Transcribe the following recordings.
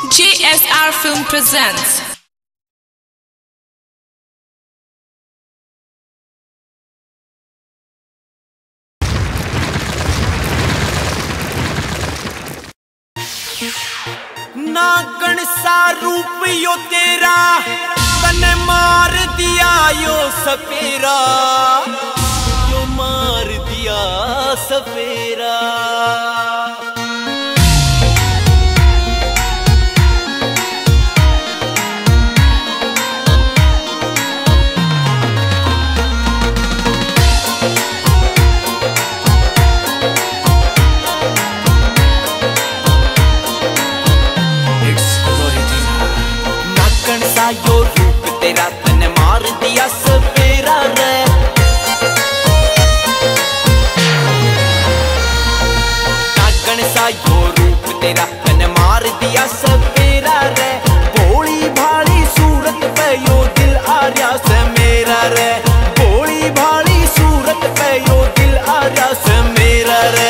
JSR Film presents नागण सा रूप यो तेरा तने मार दिया यो सपेरा, यो मार दिया सपेरा। यो रूप तेरा तने मार दिया सपेरा रे, नागण सा यो रूप तेरा तने मार दिया सपेरा रे। भोली भाली सूरत पे यो दिल आ रहा से मेरा रे, भोली भाली सूरत पे यो दिल आ रहा से मेरा रे।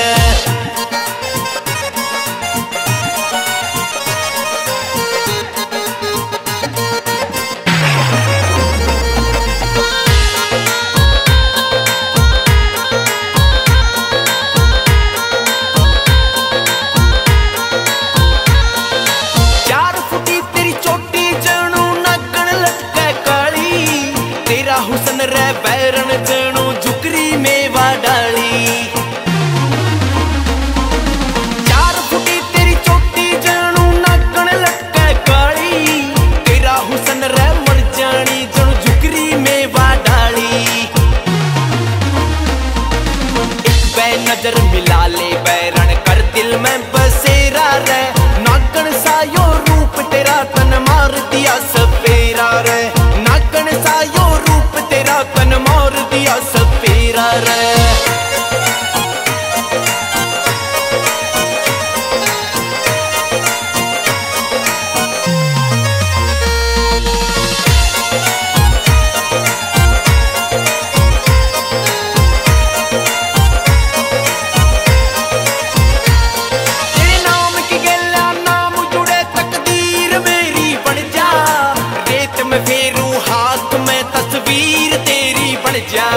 हुसन रे बैरन जणो झुकरी मेवा डाली, 4 फुटी तेरी चोटी जणो नागण लटके काली। तेरा हुसन रे मर जानी जणो झुकरी मेवा डाली। एक बे नजर मिला ले बैरन कर दिल में बसेरा रे, नागण सा यो रूप तेरा तन मार दिया सपेरा रे, नागण सा यो तेरा तन मार दिया सपेरा रे। तेरे नाम की गैला नाम जुड़े तकदीर मेरी बन जा, रेत में फेरू हाथ में तस्वीर तेरी बन जा।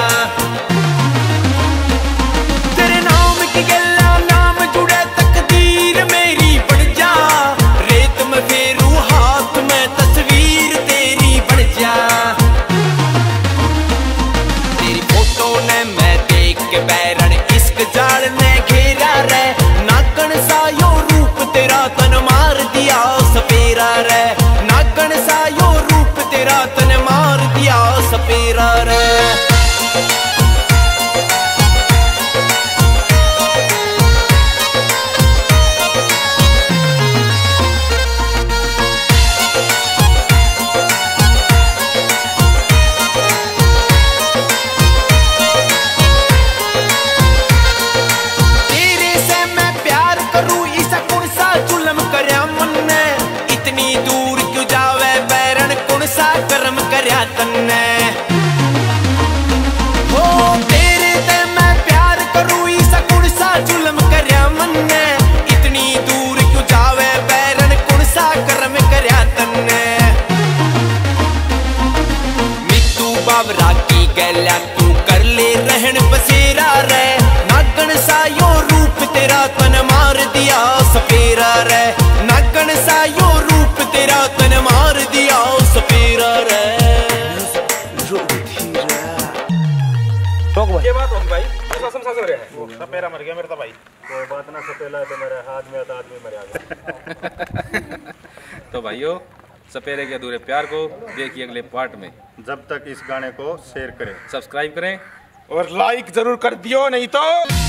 तेरे नाम की गल्ला नाम जुड़े तकदीर मेरी बन जा, रेत में फेरू हाथ में तस्वीर तेरी बन जा। तेरी फोटो ने मैं देख के बैरन इश्क जाल ने घेरा रे, नागण सा यो रूप तेरा तन मार दिया सपेरा रे, नागण सा यो रूप तेरा तन मार दिया सपेरा रे। तेरे से मैं प्यार करूं इसा कौन सा जुल्म करया मन ने, इतनी दूर क्यों जावे बैरन कौन सा कर्म करया तन्ने। हो तेरे ते मैं प्यार करूं इसा कौन सा जुल्म करया मन ने, इतनी दूर क्यों जावे बैरन कौन सा कर्म करया तन्ने। मित्तू बाबरा की गैला तू कर ले रहन बसेरा रे, नागण सा यो रूप तेरा तन मार दिया सपेरा रे, नागण सा यो रूप तेरा तन मार दिया सपेरा रे। ये बात हो भाई, ये कसम से रहे हैं। सपेरा मर गया मेरा भाई। कोई बात ना, सपेला तो मेरे हाथ में था, आदमी मर गया। तो भाइयों, सपेरे के अधूरे प्यार को देखिए अगले पार्ट में। जब तक इस गाने को शेयर करें, सब्सक्राइब करें और लाइक जरूर कर दियो, नहीं तो